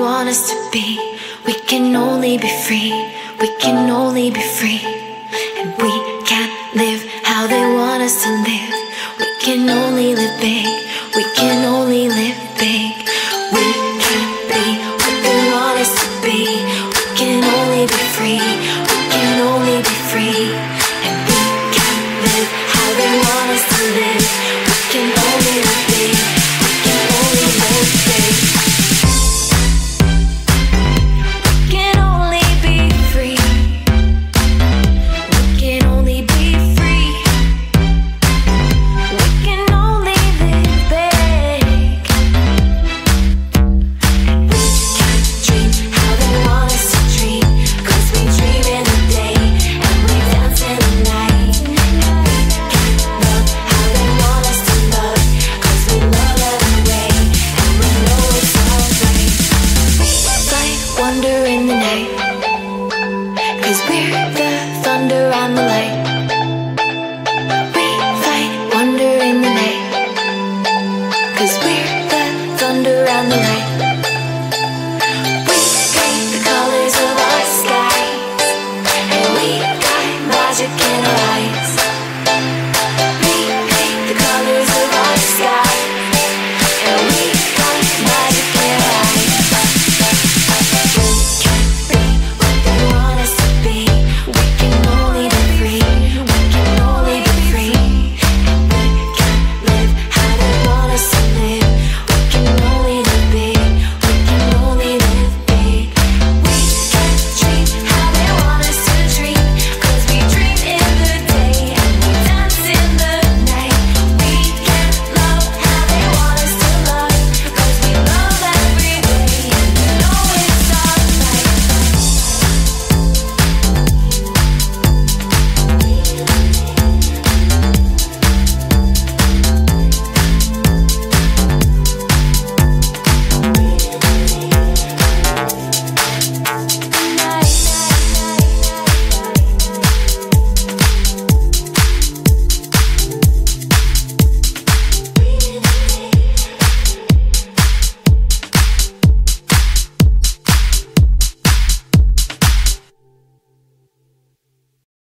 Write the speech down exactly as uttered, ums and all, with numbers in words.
want us to be. We can only be free, we can only be free. And we can't live how they want us to live. We can only live big, we can only live